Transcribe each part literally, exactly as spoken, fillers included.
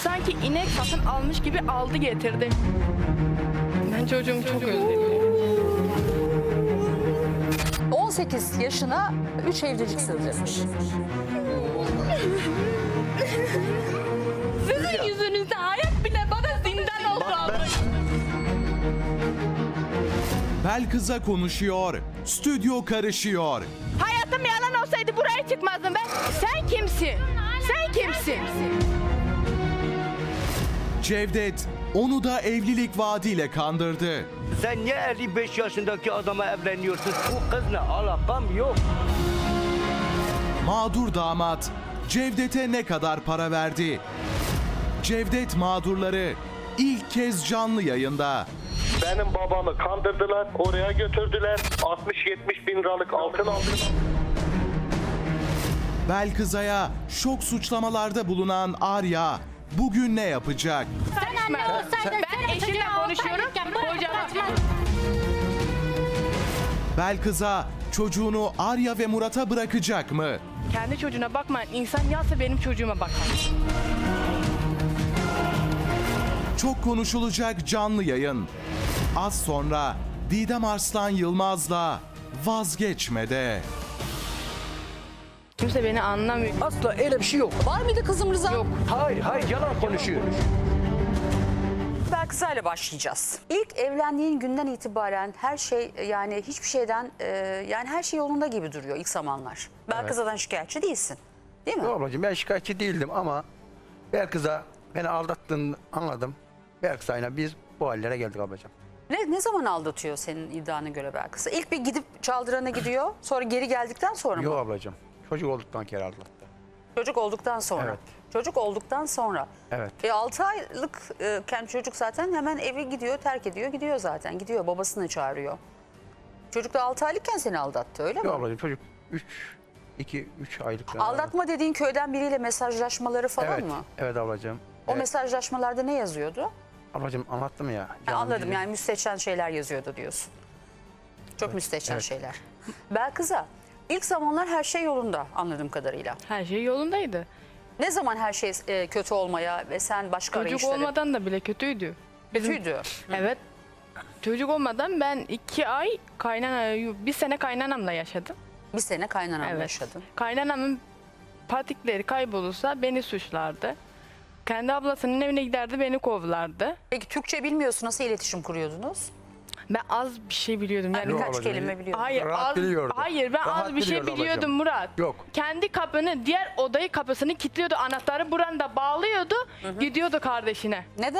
sanki inek satın almış gibi aldı getirdi. Ben çocuğumu çok özledim. on sekiz yaşına üç evlilik sığdırmış. Sizin yüzünüzden hayat bile bana zindan oldu abla. Belkıs'a konuşuyor, stüdyo karışıyor. Hayatım yalan olsaydı buraya çıkmazdım ben. Sen kimsin? Sen kimsin? Cevdet onu da evlilik vaadiyle kandırdı. Sen niye elli beş yaşındaki adama evleniyorsun? Bu kızla alakam yok. Mağdur damat Cevdet'e ne kadar para verdi? Cevdet mağdurları ilk kez canlı yayında. Benim babamı kandırdılar, oraya götürdüler. altmış yetmiş bin liralık altın aldılar. Belkıs'a şok suçlamalarda bulunan Arya bugün ne yapacak? Sen anne olsaydın ben eşimle konuşuyorum. Kocama. Belkıs'a çocuğunu Arya ve Murat'a bırakacak mı? Kendi çocuğuna bakmayan insan yalnızca benim çocuğuma bakar. Çok konuşulacak canlı yayın. Az sonra Didem Arslan Yılmaz'la Vazgeçmede. Kimse beni anlamıyor. Asla öyle bir şey yok. Var mıydı kızım Rıza? Yok. Hayır, hayır yalan konuşuyor. Belkıs'la başlayacağız. İlk evlendiğin günden itibaren her şey yani hiçbir şeyden e, yani her şey yolunda gibi duruyor ilk zamanlar. Belkıs'dan şikayetçi değilsin. Değil mi? Yok ablacığım ben şikayetçi değildim ama Belkıs'a beni aldattığını anladım. Belkıs'ayla biz bu hallere geldik ablacığım. Ne, ne zaman aldatıyor senin iddiana göre Belkıs'a? İlk bir gidip çaldırana gidiyor sonra geri geldikten sonra Yok mı? ablacığım. Çocuk olduktan kere aldattı. Çocuk olduktan sonra. Evet. Çocuk olduktan sonra. Evet. E altı aylık e, kendi çocuk zaten hemen evi gidiyor, terk ediyor, gidiyor zaten. Gidiyor babasını çağırıyor. Çocuk da altı aylıkken seni aldattı öyle mi? Yok ablacığım çocuk üç, iki, üç aylık. Aldatma dediğin köyden biriyle mesajlaşmaları falan evet. mı? Evet ablacığım. O evet. mesajlaşmalarda ne yazıyordu? Ablacığım anlattım ya. Ha, anladım dizi. yani müstehcen şeyler yazıyordu diyorsun. Çok müstehcen evet. şeyler. Belkıs'a ilk zamanlar her şey yolunda anladığım kadarıyla. Her şey yolundaydı. Ne zaman her şey e, kötü olmaya ve sen başka Çocuk arayışları... olmadan da bile kötüydü. Kötüydü. Evet. Çocuk olmadan ben iki ay kaynana, bir sene kaynanamla yaşadım. Bir sene kaynanamla Evet. yaşadın. Kaynanamın patikleri kaybolursa beni suçlardı. Kendi ablasının evine giderdi, beni kovlardı. Peki Türkçe bilmiyorsun, nasıl iletişim kuruyordunuz? Ben az bir şey biliyordum. Yani Birkaç ablacığım, kelime biliyordum. Hayır, Rahat az, biliyordu. hayır ben Rahat az bir şey biliyordu biliyordum ablacığım. Murat. Yok. Kendi kapını, diğer odayı kapısını kilitliyordu, anahtarı buranda bağlıyordu, gidiyordu kardeşine. Neden?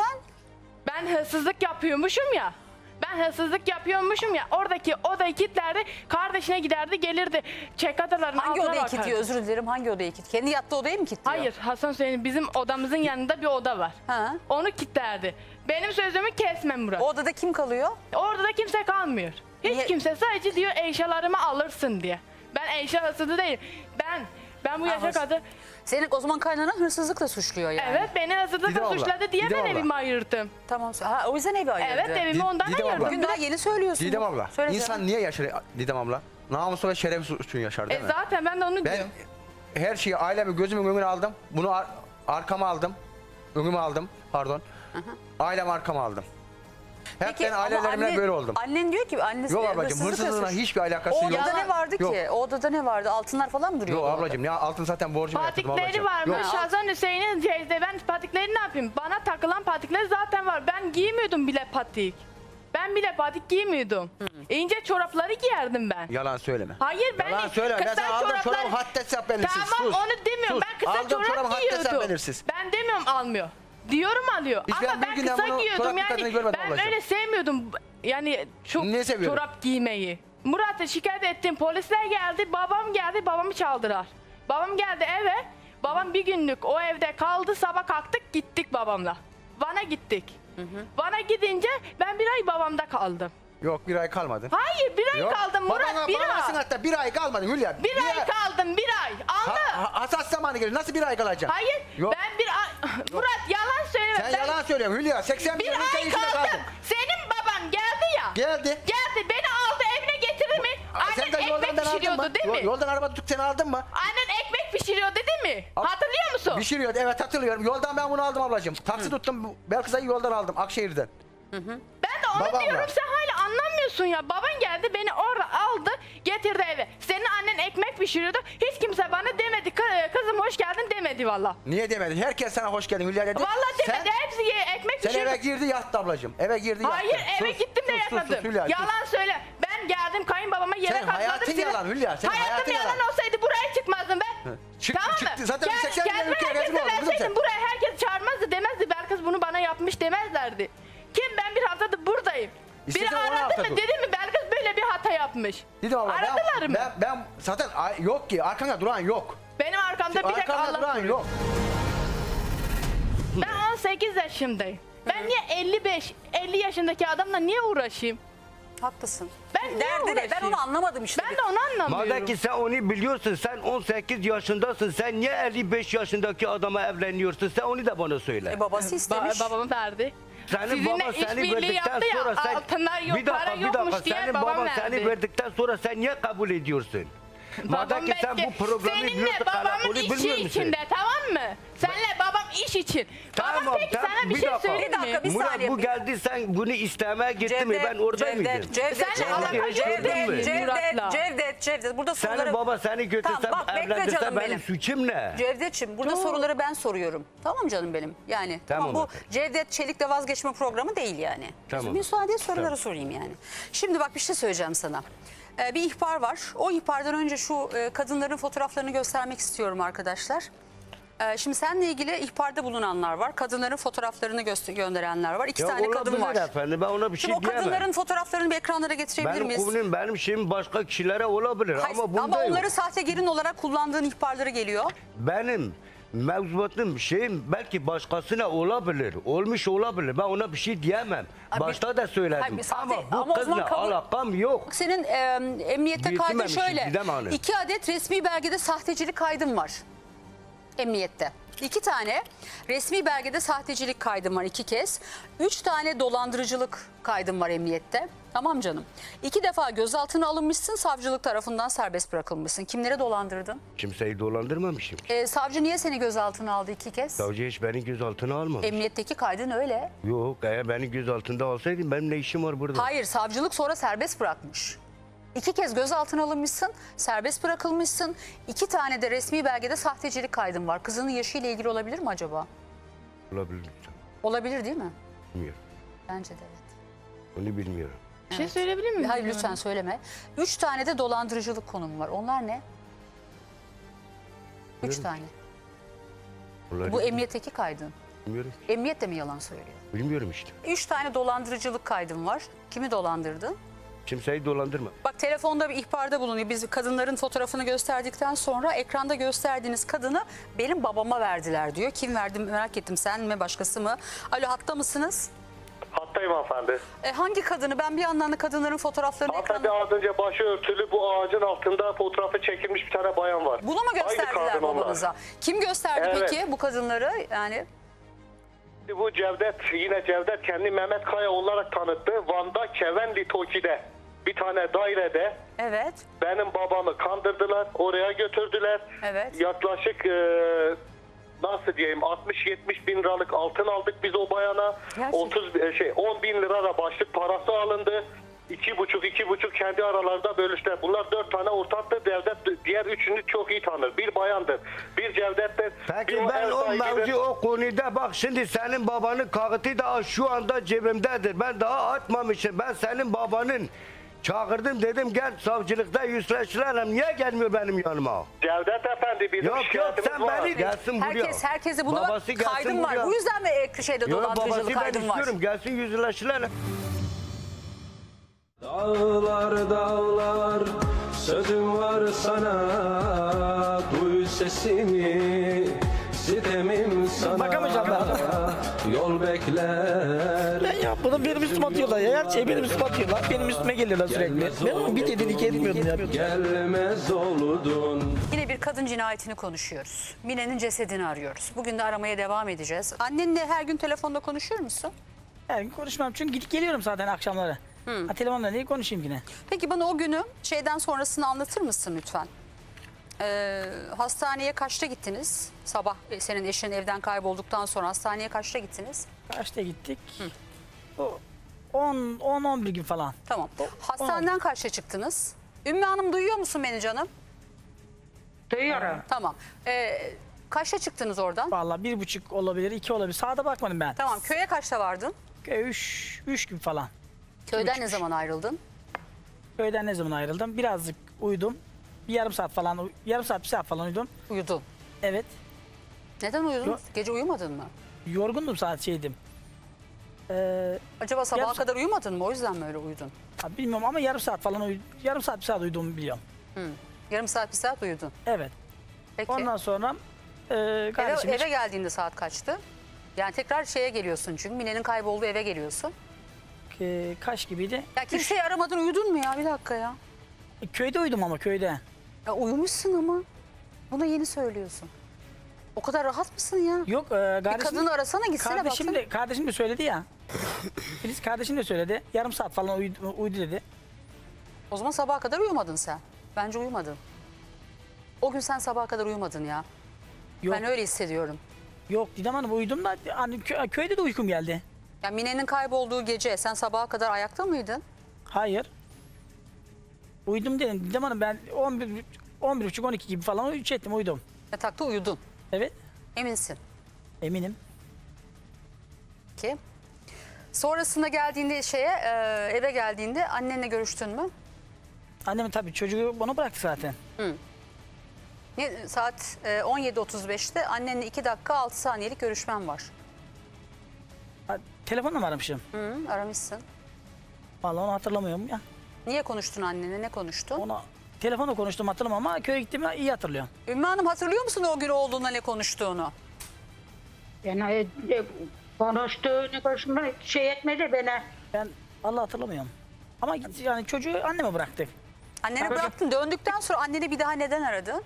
Ben hırsızlık yapıyormuşum ya. Ben hırsızlık yapıyormuşum ya. Oradaki odayı kilitlerdi, kardeşine giderdi, gelirdi. Çekadaların Hangi altına odayı bakardı. kilitliyor? Özür dilerim. Hangi odayı kilitliyor? Kendi yattığı odayı mı kilitliyor? Hayır, Hasan Hüseyin bizim odamızın yanında bir oda var. Ha. Onu kilitlerdi. Benim sözümü kesme Murat. O odada kim kalıyor? Orada da kimse kalmıyor. Hiç Niye? kimse, sadece diyor eşyalarımı alırsın diye. Ben eşya hırsızı değilim. Ben ben bu Ha, yaşa hırs- kadar Senin o zaman kaynanan hırsızlıkla suçluyor yani. evet beni Didem hırsızlıkla abla, suçladı diye Didem ben abla. evimi ayırdım. Tamam. Ha, o yüzden evi ayırdı. Evet evimi Did- ondan Didem abla. ayırdım. Bugün daha yeni söylüyorsun. Didem abla. Söyle insan canım. niye yaşar Didem abla? Namusu ve şerefi için yaşar değil E mi? zaten ben de onu Ben diyorum. her şeyi ailemi gözümün önüne aldım. Bunu ar arkama aldım. Önüme aldım. Pardon. Ailem arkama aldım. Hep Peki, ben ama ailelerimle anne- böyle oldum. Annen diyor ki annesi Yok ablacığım hırsızlıkla hırsızlığına suç- hiçbir alakası O yok. odada ne vardı Yok. ki? O odada ne vardı? Altınlar falan mı duruyordu? Yok orada? ablacığım ya altın zaten borcumu yatırdım Patikleri ablacığım. varmış. Yok. Hasan Hüseyin'in teyze. Ben patikleri ne yapayım? Bana takılan patikler zaten var. Ben giymiyordum bile patik. Ben bile patik giymiyordum. İnce çorapları giyerdim ben. Yalan söyleme. Hayır ben Yalan söyleme. Ben kısa sana aldım çoraplar- çorabı haddes yap belirsiz. Tamam Sus. onu demiyorum. Sus. Ben kısa Aldım çorabı çorap haddes yap giyiyordum. belirsiz. Ben demiyorum almıyor. Diyorum alıyor. Biz Ama ben bir ben günden kısa bunu giyiyordum çorap dikkatini yani. görmedim Ben ablacığım. öyle sevmiyordum. Yani çok Niye seviyordun? çorap giymeyi. Murat'a şikayet ettim. Polisler geldi. Babam geldi. Babamı çaldılar. Babam geldi eve. Babam bir günlük o evde kaldı. Sabah kalktık gittik babamla. Van'a gittik. Van'a gidince ben bir ay babamda kaldım. Yok bir ay kalmadı. Hayır bir ay Yok. kaldım Murat Babana, bir babamsın ay. hatta bir ay kalmadın Hülya. Bir ay kaldım bir ay. Anla. Ha, ha, hassas zamanı gelir. Nasıl bir ay kalacaksın? Hayır Yok. ben bir ay... Murat yalan söyleme. Sen Ben yalan söylüyorsun Hülya. seksen bir bin ülke ay içinde kaldım. kaldın. Senin baban geldi ya. Geldi. Geldi beni aldı evine getirdi mi? Aa, sen de Annen yoldan ekmek ben aldın pişiriyordu mı? değil mi? Yol- Yoldan araba tutup seni aldın mı? Annen ekmek pişiriyor dedi mi? Ak- Hatırlıyor musun? Pişiriyordu. Evet hatırlıyorum. Yoldan ben bunu aldım ablacığım. Taksi tuttum. Belkısa'yı yoldan aldım. Akşehir'den. Ben de onu Babamla. diyorum, sen hala anlamıyorsun ya. Baban geldi beni orada aldı getirdi eve. Senin annen ekmek pişiriyordu. Hiç kimse bana demedi "Kı- kızım hoş geldin" demedi valla. Niye demedin? Herkes sana hoş geldin Hülya dedi. Valla demedi, Sen, hepsi ye- ekmek sen pişirdi. eve girdi yattı ablacığım. Eve girdi yattı. Hayır, eve Sus, gittim de sus, sus, yatmadım. sus, Hülya, sus. Yalan söyle. Ben geldim kayınbabama yere Senin katladım. hayatın seni- yalan Hülya, senin Hayatım hayatın yalan yalan. olsaydı buraya çıkmazdım ben. Çık- tamam mı? çıktı. Zaten Gel- seksen kendime milyon ülkeye herkese rezil oldun kızım verseydim sen. buraya herkes çağırmazdı, demezdi. Belkıs bunu bana yapmış demezlerdi. Kim, ben bir haftadır buradayım. İşte Biri sen on aradı hafta mı dur. dedi mi Belkıs böyle bir hata yapmış. Dedim abla Aradılar ben, mı? ben, ben zaten ay- yok ki arkanda duran yok. Benim arkamda bir tek Arkanda Allah duran duruyor. yok. Ben on sekiz yaşındayım. Ben niye elli beş elli yaşındaki adamla niye uğraşayım? Haklısın. Ben niye Derdi ne? Ben uğraşayım? onu anlamadım işte. Ben de onu anlamıyorum. Madem ki sen onu biliyorsun, sen on sekiz yaşındasın, sen niye elli beş yaşındaki adama evleniyorsun? Sen onu da bana söyle. E, babası istemiş. Ba- babamın verdi. Senin Sizinle baban seni işbirliği verdikten yaptı ya, sonra sen... altınlar yok, bir dakika, para bir yokmuş dakika. diye Senin babam baban verdi. seni verdikten sonra sen niye kabul ediyorsun? Madem Babam ki sen belki bu programı seninle biliyorsun, babamın karakolu işi bilmiyor musun? içinde, tamam mı? Senle babam iş için. Tamam, babam peki tamam, sana bir, bir şey dakika. söyleyeyim Bir dakika, mi? bir Murat saniye. bu geldi, sen bunu istemeye gitti mi? Ben orada Cevdet, mıydım? Cevdet, Senle Cevdet, alakası yok, Cevdet, gördün mü? Cevdet, Murat'la. Cevdet, Cevdet. Burada soruları... Senin baba seni götürse, Tamam, bak, bekle evlendirse canım benim benim. suçum ne? Cevdet'ciğim burada soruları ben soruyorum. Tamam canım benim. Yani tamam, Tamam bu efendim. Cevdet Çelik'le vazgeçme programı değil yani. Tamam. Müsaade soruları Tamam. sorayım yani. Şimdi bak bir şey söyleyeceğim sana. Ee, bir ihbar var. O ihbardan önce şu e, kadınların fotoğraflarını göstermek istiyorum arkadaşlar. Ee, şimdi seninle ilgili ihbarda bulunanlar var. Kadınların fotoğraflarını göster- gönderenler var. İki Ya tane kadın olabilir var. efendim, ben ona bir şey Şimdi o diyemem. kadınların fotoğraflarını bir ekranlara getirebilir Benim miyiz? konum, benim şeyim başka kişilere olabilir Hayır, ama bunda ama yok. onları sahte gelin olarak kullandığın ihbarları geliyor. Benim mevzuatım şeyim belki başkasına olabilir, olmuş olabilir. Ben ona bir şey diyemem. Abi- Başta da söyledim. Hayır, bir sahte- ama bu ama o zaman kızla kabul- alakam yok. Senin e, emniyette kaydın Getirmemişim, şöyle. Didem Hanım. İki adet resmi belgede sahtecilik kaydın var. Emniyette. İki tane resmi belgede sahtecilik kaydım var iki kez. Üç tane dolandırıcılık kaydım var emniyette. Tamam canım. İki defa gözaltına alınmışsın, savcılık tarafından serbest bırakılmışsın. Kimleri dolandırdın? Kimseyi dolandırmamışım. E, savcı niye seni gözaltına aldı iki kez? Savcı hiç beni gözaltına almamış. Emniyetteki kaydın öyle. Yok, eğer beni gözaltında alsaydın benim ne işim var burada? Hayır, savcılık sonra serbest bırakmış. İki kez gözaltına alınmışsın, serbest bırakılmışsın. İki tane de resmi belgede sahtecilik kaydın var. Kızının yaşıyla ilgili olabilir mi acaba? Olabilir. Olabilir değil mi? Bilmiyorum. Bence de evet. Onu bilmiyorum. Bir şey söyleyebilir miyim? Hayır lütfen söyleme. Üç tane de dolandırıcılık konumu var. Onlar ne? Üç Bilmiyorum. tane. Olabilir. Bu emniyetteki kaydın. Bilmiyorum. Emniyet de mi yalan söylüyor? Bilmiyorum işte. Üç tane dolandırıcılık kaydın var. Kimi dolandırdın? Kimseyi dolandırma. Bak telefonda bir ihbarda bulunuyor. Biz kadınların fotoğrafını gösterdikten sonra ekranda gösterdiğiniz kadını benim babama verdiler diyor. Kim verdi merak ettim, sen mi başkası mı? Alo, hatta mısınız? Hattayım hanımefendi. E, hangi kadını? Ben bir yandan da kadınların fotoğraflarını Hanımefendi ekranda... az önce başı örtülü bu ağacın altında fotoğrafı çekilmiş bir tane bayan var. Bunu mu Aynı gösterdiler kadın onlar. babanıza? Kim gösterdi Evet. peki bu kadınları? Yani Bu Cevdet, yine Cevdet kendi Mehmet Kaya olarak tanıttı. Van'da Kevenli Toki'de bir tane dairede evet. benim babamı kandırdılar. Oraya götürdüler. Evet. Yaklaşık e, nasıl diyeyim altmış yetmiş bin liralık altın aldık biz o bayana. Gerçekten. otuz e, şey on bin lira da başlık parası alındı. İki buçuk iki buçuk kendi aralarında bölüştüler. Bunlar dört tane ortaktı. Cevdet diğer üçünü çok iyi tanır. Bir bayandır. Bir Cevdet'tir. Peki bir ben ev o sahibidir. mevzu o konuda bak şimdi senin babanın kağıtı da şu anda cebimdedir. Ben daha atmamışım. Ben senin babanın çağırdım dedim gel savcılıkta yüzleştirelim. Niye gelmiyor benim yanıma? Cevdet Efendi bizim Yok yok şikayetimiz sen var. beni gelsin buraya. Herkes herkese bunu Babası gelsin kaydım var. buraya. Bu yüzden mi e, şeyde Yok babası dolandırıcılık ben kaydım var? istiyorum gelsin yüzleştirelim. Dağlar dağlar sözüm var sana, duy sesimi, sitemim sana. Bakamayacağım ben. Yol bekler. Ben yapmadım, benim üstüme atıyorlar ya. Her şeyi benim üstüme atıyorlar. Benim üstüme geliyorlar sürekli. Ben onu bir dedin iki etmiyordum ya. Gelmez oldun. Yine bir kadın cinayetini konuşuyoruz. Mine'nin cesedini arıyoruz. Bugün de aramaya devam edeceğiz. Annenle her gün telefonda konuşuyor musun? Her gün konuşmam çünkü gidip geliyorum zaten akşamları. Ha, telefonla niye konuşayım yine? Peki bana o günü şeyden sonrasını anlatır mısın lütfen? Ee, hastaneye kaçta gittiniz? Sabah e, senin eşin evden kaybolduktan sonra hastaneye kaçta gittiniz? Kaçta gittik? O on on bir gün falan. Tamam. Hastaneden kaçta çıktınız? Ümmü Hanım duyuyor musun beni canım? Duyuyorum. Tamam. Ee, kaçta çıktınız oradan? Vallahi bir buçuk olabilir, iki olabilir. Sağda bakmadım ben. Tamam. Köye kaçta vardın? Köy üç, üç gün falan. Köyden buçuk. ne zaman ayrıldın? Köyden ne zaman ayrıldım? Birazcık uyudum. Bir yarım saat falan, uy- yarım saat, bir saat falan uyudum. Uyudun. Evet. Neden uyudun? Yok. Gece uyumadın mı? Yorgundum, saat şeydim. Ee, Acaba sabaha Yarım saat- kadar uyumadın mı? O yüzden mi öyle uyudun? abi bilmiyorum ama yarım saat falan uy- yarım saat, bir saat uyuduğumu biliyorum. Yarım saat, bir saat uyudun. Evet. Peki. Ondan sonra e, eve, kardeşim eve geldiğinde saat kaçtı? Yani tekrar şeye geliyorsun çünkü Mine'nin kaybolduğu eve geliyorsun. e, kaç gibiydi? Ya kimseyi aramadın, uyudun mu ya? Bir dakika ya. E, köyde uyudum ama köyde. Ya uyumuşsun ama. Bunu yeni söylüyorsun. O kadar rahat mısın ya? Yok e, kardeşim, Bir kadını arasana, gitsene kardeşim baksana. de, kardeşim de söyledi ya. Filiz kardeşim de söyledi. Yarım saat falan uyudu, uyudu dedi. O zaman sabaha kadar uyumadın sen. Bence uyumadın. O gün sen sabaha kadar uyumadın ya. Yok, Ben öyle hissediyorum. yok Didem Hanım uyudum da hani kö- köyde de uykum geldi. Ya Mine'nin kaybolduğu gece sen sabaha kadar ayakta mıydın? Hayır. Uyudum dedim. Didem Hanım ben on bir, on bir buçuk on iki gibi falan üç ettim, uyudum. Yatakta uyudun. Evet, Eminsin eminim. ki. Sonrasında geldiğinde şeye e, eve geldiğinde annenle görüştün mü? Annem tabii çocuğu bana bıraktı zaten. Ne, saat e, on yedi otuz beşte annenle iki dakika altı saniyelik görüşmen var. Ha, telefonla mı aramışım? Hı, aramışsın. Vallahi onu hatırlamıyorum ya. Niye konuştun annene? Ne konuştun? Ona telefonla konuştum, hatırlamam ama köye gittiğimi iyi hatırlıyorum. Ümmü Hanım hatırlıyor musun o gün olduğunda ne konuştuğunu? Yani e, konuştuğunu konuşma şey etmedi bana. Ben Allah hatırlamıyorum. Ama git- yani çocuğu anneme bıraktık. Annene Tabii. bıraktın, döndükten sonra anneni bir daha neden aradın?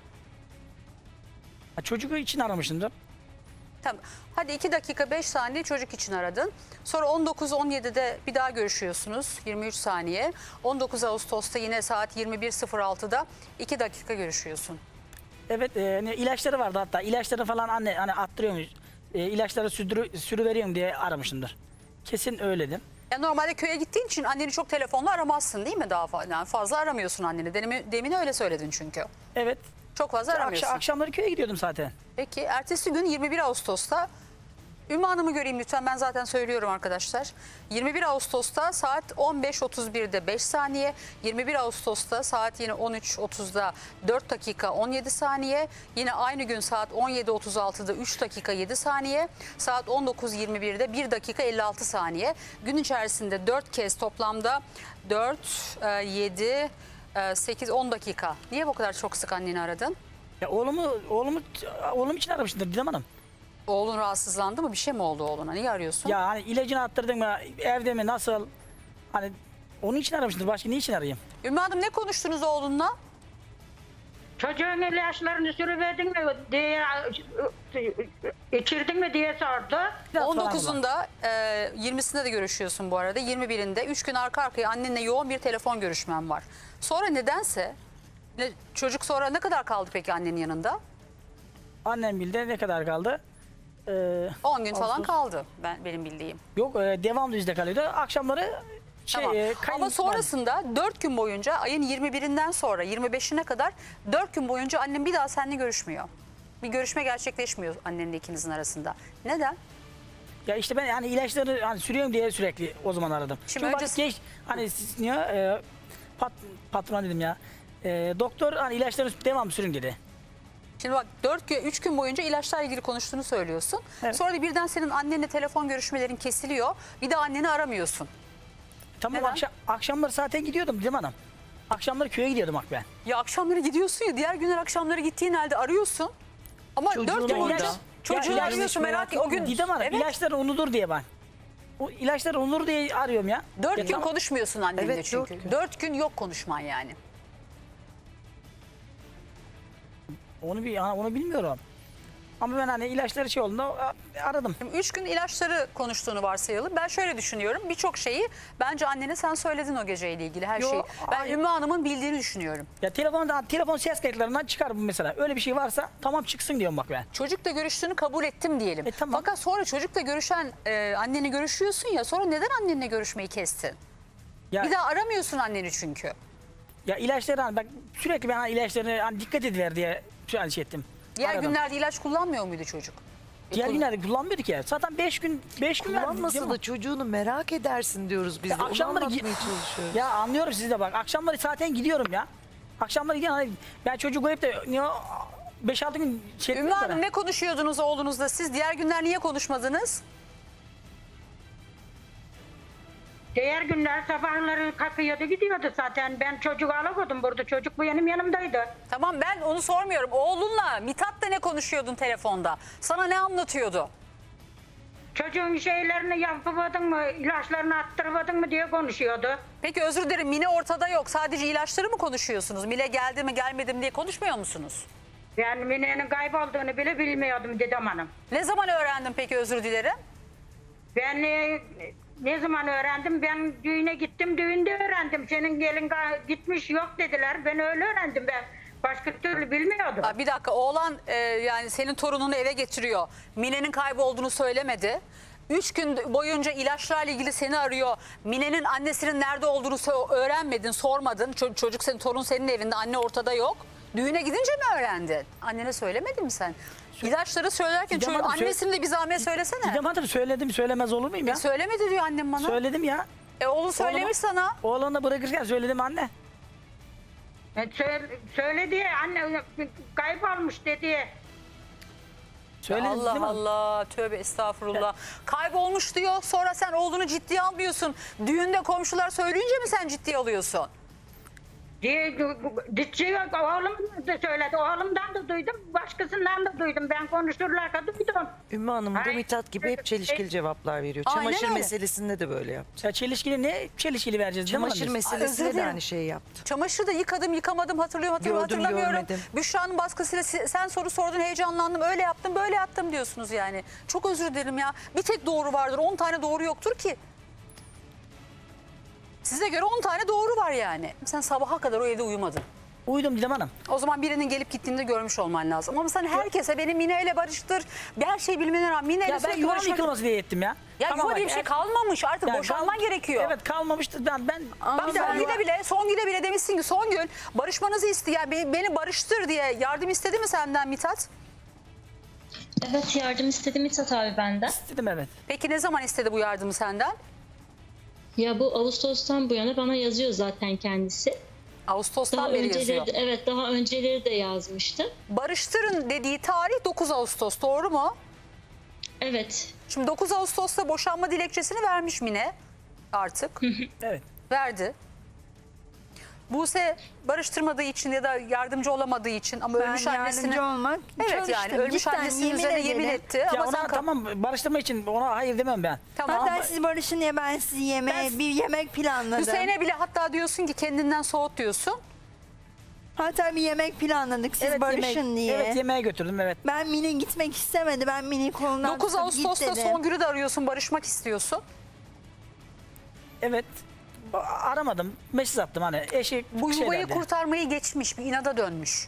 Ha, çocuğu için aramışımdır. Tamam. Hadi iki dakika beş saniye çocuk için aradın. Sonra on dokuz on yedide bir daha görüşüyorsunuz. yirmi üç saniye. on dokuz Ağustos'ta yine saat yirmi bir sıfır altıda iki dakika görüşüyorsun. Evet, e, hani ilaçları vardı hatta. İlaçları falan anne hani attırıyormuş. E, ilaçları sürdürü, sürüveriyorum diye aramışımdır. Kesin öyledir. Ya normalde köye gittiğin için anneni çok telefonla aramazsın değil mi daha fazla? Yani fazla aramıyorsun anneni. Demin, demin öyle söyledin çünkü. Evet. Çok fazla aramıyorsun. Akşam, akşamları köye gidiyordum zaten. Peki ertesi gün yirmi bir Ağustos'ta Ümmü Hanım'ı göreyim lütfen, ben zaten söylüyorum arkadaşlar. yirmi bir Ağustos'ta saat on beş otuz birde beş saniye, yirmi bir Ağustos'ta saat yine on üç otuzda dört dakika on yedi saniye, yine aynı gün saat on yedi otuz altıda üç dakika yedi saniye, saat on dokuz yirmi birde bir dakika elli altı saniye. Gün içerisinde dört kez toplamda dört, yedi, sekiz, on dakika. Niye bu kadar çok sık anneni aradın? Ya oğlumu oğlumu oğlum için aramışımdır Didem Hanım. Oğlun rahatsızlandı mı? Bir şey mi oldu oğluna? Niye arıyorsun? Ya hani ilacını attırdın mı? Evde mi? Nasıl? Hani onun için aramışımdır. Başka ne için arayayım? Ümmü Hanım ne konuştunuz oğlunla? Çocuğun ilaçlarını sürüverdin mi diye içirdin mi diye sordu. Biraz on falan dokuzunda e, yirmisinde de görüşüyorsun bu arada. yirmi birinde üç gün arka arkaya annenle yoğun bir telefon görüşmen var. Sonra nedense ne- çocuk sonra ne kadar kaldı peki annenin yanında? Annem bildi ne kadar kaldı? Ee, on gün falan Ağustos. kaldı ben benim bildiğim. Yok e, devamlı bizde kalıyordu. Akşamları şey Tamam. e, Ama kayınvalide- sonrasında dört gün boyunca ayın yirmi birinden sonra yirmi beşine kadar dört gün boyunca annem bir daha seninle görüşmüyor. Bir görüşme gerçekleşmiyor annenle ikinizin arasında. Neden? Ya işte ben hani ilaçları hani sürüyorum diye sürekli o zaman aradım. Şimdi Çünkü öncesi- bak geç hani siz niye e, pat, patron dedim ya. E, doktor hani ilaçları devamlı sürün dedi. Şimdi bak dört gün, üç gün boyunca ilaçlarla ilgili konuştuğunu söylüyorsun. Evet. Sonra da birden senin annenle telefon görüşmelerin kesiliyor. Bir de anneni aramıyorsun. Tamam, Neden? akşam, akşamları zaten gidiyordum Didem Hanım. Akşamları köye gidiyordum bak ben. Ya akşamları gidiyorsun ya, diğer günler akşamları gittiğin halde arıyorsun. Ama Çocuğun dört gün orada. boyunca Ya çocuğu ilaç- arıyorsun, merak et. O gün Didem Hanım evet, ilaçları unutur diye ben. O ilaçları unutur diye arıyorum ya. dört Ya gün tamam. konuşmuyorsun annenle Evet, çünkü. dört gün. Dört gün yok konuşman yani. Onu bir ha, onu bilmiyorum. Ama ben hani ilaçları şey olduğunda aradım. Şimdi üç gün ilaçları konuştuğunu varsayalım. Ben şöyle düşünüyorum. Birçok şeyi bence annene sen söyledin o geceyle ilgili her Yo, şeyi. Ben hayır. Ümmü Hanım'ın bildiğini düşünüyorum. Ya telefonda telefon ses kayıtlarından çıkar bu mesela. Öyle bir şey varsa tamam çıksın diyorum bak ben. Çocukla görüştüğünü kabul ettim diyelim. E, tamam. Fakat sonra çocukla görüşen e, anneni görüşüyorsun ya, sonra neden annenle görüşmeyi kestin? Ya, Bir daha aramıyorsun anneni çünkü. ya ilaçları hani bak sürekli ben hani ilaçlarına hani dikkat ediver diye şu an şey ettim. Diğer Aradım. günlerde ilaç kullanmıyor muydu çocuk? Diğer E, günlerde kullanmıyordu ki. Zaten beş gün beş gün verdi, değil Kullanmasa mi? da çocuğunu merak edersin diyoruz biz Ya de. Onu akşamları anlatmaya çalışıyoruz. Ya anlıyorum sizi de bak. Akşamları zaten gidiyorum ya. Akşamları gidiyorum. Hani ben çocuğu koyup da beş altı gün şey Ümmü etmiyorum Hanım bana. ne konuşuyordunuz oğlunuzla siz? Diğer günler niye konuşmadınız? Diğer günler sabahları kalkıyordu gidiyordu zaten. Ben çocuğu alamadım burada. Çocuk bu benim yanımdaydı. Tamam, ben onu sormuyorum. Oğlunla Mithat'la ne konuşuyordun telefonda? Sana ne anlatıyordu? Çocuğun şeylerini yapamadın mı, ilaçlarını attırmadın mı diye konuşuyordu. Peki özür dilerim, Mine ortada yok. Sadece ilaçları mı konuşuyorsunuz? Mine geldi mi gelmedi mi diye konuşmuyor musunuz? Ben Mine'nin kaybolduğunu bile bilmiyordum Didem Hanım. Ne zaman öğrendin peki, özür dilerim? Ben e, ne zaman öğrendim? Ben düğüne gittim, düğünde öğrendim. Senin gelin ga- gitmiş yok dediler. Ben öyle öğrendim ben. Başka türlü bilmiyordum. Aa, bir dakika, oğlan e, yani senin torununu eve getiriyor. Mine'nin kaybolduğunu söylemedi. Üç gün boyunca ilaçlarla ilgili seni arıyor. Mine'nin annesinin nerede olduğunu so- öğrenmedin, sormadın. Ço- çocuk senin, torun senin evinde, anne ortada yok. Düğüne gidince mi öğrendin? Annene söylemedin mi sen? İlaçları söylerken Didem çocuk, Hanım, söyle- annesini de bir zahmet söylesene. Didem Hanım söyledim, söylemez olur muyum ya? E, söylemedi diyor annem bana. Söyledim ya. E, oğlun söylemiş sana. Oğlanı bırakırken söyledim anne. E, söyle, söyledi anne kaybolmuş dedi. Söyledim değil Allah mi? Allah, tövbe estağfurullah. Kaybolmuş diyor, sonra sen oğlunu ciddiye almıyorsun. Düğünde komşular söyleyince mi sen ciddiye alıyorsun? Diye, diye, oğlum da söyledi. Oğlumdan da duydum, başkasından da duydum. Ben konuşurlarken duydum. Ümmü Hanım da Ay, Mithat gibi hep çelişkili cevaplar veriyor. Aynen Çamaşır öyle. meselesinde de böyle yaptı. Ya çelişkili ne? Çelişkili vereceğiz değil mi? Çamaşır biz? meselesinde özür de dilerim. aynı şeyi yaptı. Çamaşır da yıkadım, yıkamadım, hatırlıyorum, hatırlıyorum, Gördüm, hatırlamıyorum. görmedim. Büşra'nın baskısıyla si- sen soru sordun, heyecanlandım, öyle yaptım, böyle yaptım diyorsunuz yani. Çok özür dilerim ya. Bir tek doğru vardır, on tane doğru yoktur ki. Size göre on tane doğru var yani. Sen sabaha kadar o evde uyumadın. Uydum Didem Hanım. O zaman birinin gelip gittiğini de görmüş olman lazım. Ama sen herkese benim Mine ile barıştır, her şeyi bilmene rağmen Mine ile Ya ben sürekli yuvam barışmak... yıkılması diye ettim ya. Ya Tamam yuva bak, diye bir şey eğer- kalmamış, artık Ya boşanman kal- gerekiyor. Evet kalmamıştı. Ben, ben Bak bir daha Songül'e yuva- bile, Songül'e bile demişsin ki Songül barışmanızı istiyor. Yani beni, beni barıştır diye yardım istedi mi senden Mithat? Evet, yardım istedi Mithat abi benden. istedim evet. Peki ne zaman istedi bu yardımı senden? Ya bu Ağustos'tan bu yana bana yazıyor zaten kendisi. Ağustos'tan Daha beri önceleri yazıyor. de, evet daha önceleri de yazmıştı. Barıştırın dediği tarih dokuz Ağustos, doğru mu? Evet. Şimdi dokuz Ağustos'ta boşanma dilekçesini vermiş Mine artık. Evet. Verdi. Buse barıştırmadığı için ya da yardımcı olamadığı için ama Ben ölmüş annesini... yardımcı olmak Evet çalıştım. yani ölmüş Cidden annesinin yemin üzerine yemin ederim. etti. Ya ama ona sen... tamam barıştırma için ona hayır demem ben. Tamam. Hatta siz barışın diye ben sizi yemeğe, Ben- bir yemek planladım. Hüseyin'e bile hatta diyorsun ki kendinden soğut diyorsun. Hatta bir yemek planladık siz Evet, barışın yemeğe, diye. Evet yemeğe götürdüm evet. Ben Mine gitmek istemedi. Ben Mine'yi kolundan dokuz tutup git Ağustos'ta dedim. Songül'ü de arıyorsun, barışmak istiyorsun. Evet. Aramadım. Mesaj attım hani eşi Bu şey yuvayı derdi. kurtarmayı geçmiş, bir inada dönmüş.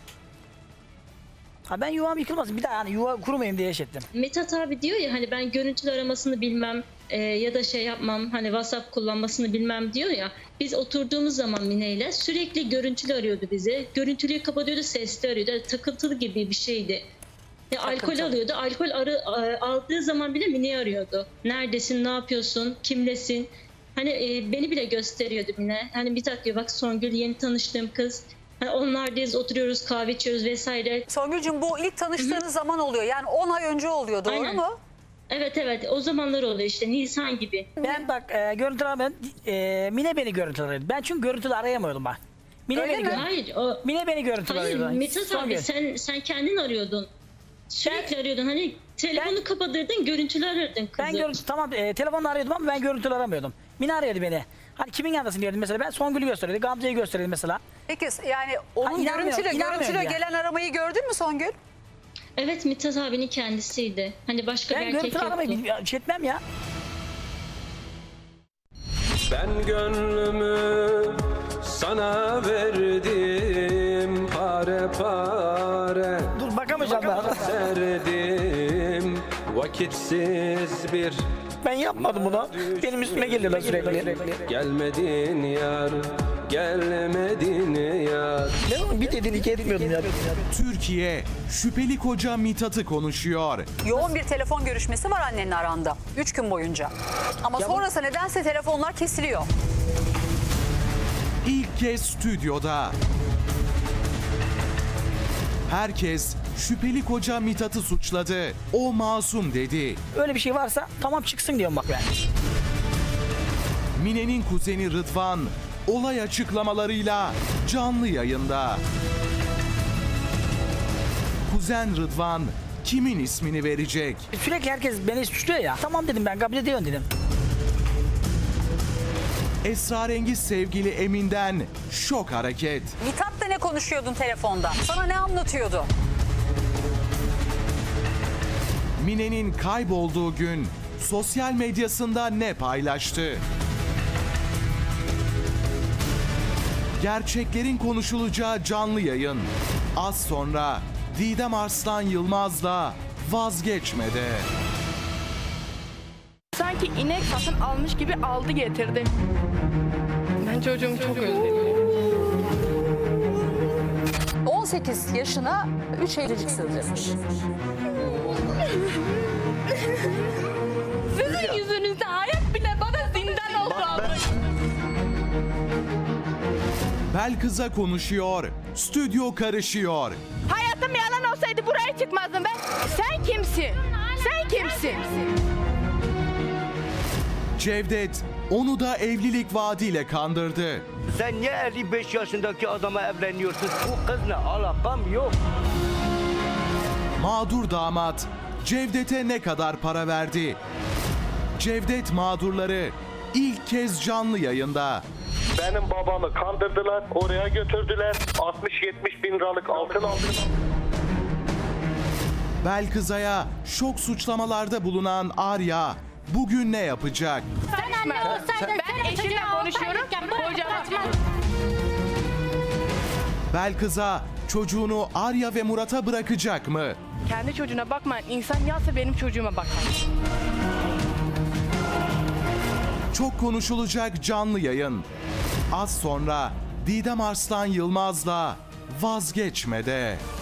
Ha ben yuvam yıkılmasın. Bir daha hani yuva kurmayayım diye eşittim. Mithat abi diyor ya hani ben görüntülü aramasını bilmem e, ya da şey yapmam hani WhatsApp kullanmasını bilmem diyor ya. Biz oturduğumuz zaman Mine ile sürekli görüntülü arıyordu bizi. Görüntülüyü kapatıyordu, sesli arıyordu. Yani takıntılı gibi bir şeydi. Ya alkol Takıntılı. alıyordu. Alkol arı, e, aldığı zaman bile Mine'yi arıyordu. Neredesin, ne yapıyorsun, kimlesin? Hani e, beni bile gösteriyordu Mine. Hani Mithat diyor bak Songül yeni tanıştığım kız. Hani onlardayız, oturuyoruz, kahve içiyoruz vesaire. Songül'cüğüm bu ilk tanıştığınız zaman oluyor. Yani on ay önce oluyor, doğru Aynen. mu? Evet evet o zamanlar oluyor işte Nisan gibi. Ben bak e, görüntülü aramadım. E, Mine beni görüntülü arıyordu. Ben çünkü görüntülü arayamıyordum ben. Mine Öyle beni mi? gör- Hayır o Mine beni görüntülü hayır arıyordu. Mithat Son abi gün. sen sen kendin arıyordun. Sürekli arıyordun hani telefonu kapatırdın görüntülü arardın kızı. Ben görüntü tamam e, telefonla arıyordum ama ben görüntülü aramıyordum. Mine arıyordu beni. Hani kimin yanındasın diyordum mesela. Ben Songül'ü gösteriyordu. Gamze'yi gösteriyordu mesela. Peki yani onun Ha, inanmıyor, görüntüyle, inanmıyor görüntüyle ya. gelen aramayı gördün mü Songül? Evet, Mithat abinin kendisiydi. Hani başka Ben bir erkek görüntülü yoktu. aramayı bil- şey etmem ya. Ben gönlümü sana verdim, pare pare Dur bakamayacağım ben. serdim, vakitsiz bir Ben yapmadım bunu. Benim üstüme geliyorlar sürekli. gelmedin yar, gelmedin yar. Ben onu bir dediğini iki etmiyordum ya. Türkiye şüpheli koca Mithat'ı konuşuyor. Yoğun bir telefon görüşmesi var annenle aranda. Üç gün boyunca. Ama sonrası nedense telefonlar kesiliyor. İlk kez stüdyoda. Herkes şüpheli koca Mithat'ı suçladı. O masum dedi. Öyle bir şey varsa tamam çıksın diyorum bak ben. Mine'nin kuzeni Rıdvan olay açıklamalarıyla canlı yayında. Kuzen Rıdvan kimin ismini verecek? Sürekli herkes beni suçluyor ya. Tamam dedim ben kabul ediyorum dedim. Esrarengiz sevgili Emin'den şok hareket. Mithat'la ne konuşuyordun telefonda? Sana ne anlatıyordu? Mine'nin kaybolduğu gün sosyal medyasında ne paylaştı? Gerçeklerin konuşulacağı canlı yayın. Az sonra Didem Arslan Yılmaz'la Vazgeçmede. Sanki inek satın almış gibi aldı getirdi. Ben çocuğumu çok özledim. on sekiz yaşına üç evlilik sığdırmış. Sizin yüzünüzde hayat bile bana zindan oldu abla. Belkıs'a konuşuyor, stüdyo karışıyor. Hayatım yalan olsaydı buraya çıkmazdım ben. Sen kimsin? Sen kimsin? Cevdet onu da evlilik vaadiyle kandırdı. Sen niye elli beş yaşındaki adama evleniyorsun? Bu kızla alakam yok. Mağdur damat Cevdet'e ne kadar para verdi? Cevdet mağdurları ilk kez canlı yayında. Benim babamı kandırdılar, oraya götürdüler. altmış yetmiş bin liralık altın aldılar. Belkıs'a şok suçlamalarda bulunan Arya bugün ne yapacak? Sen anne olsaydın ben eşimle konuşuyorum. Kocama. Belkıs'a çocuğunu Arya ve Murat'a bırakacak mı? Kendi çocuğuna bakmayan insan yalnızca benim çocuğuma bakar. Çok konuşulacak canlı yayın. Az sonra Didem Arslan Yılmaz'la Vazgeçmede.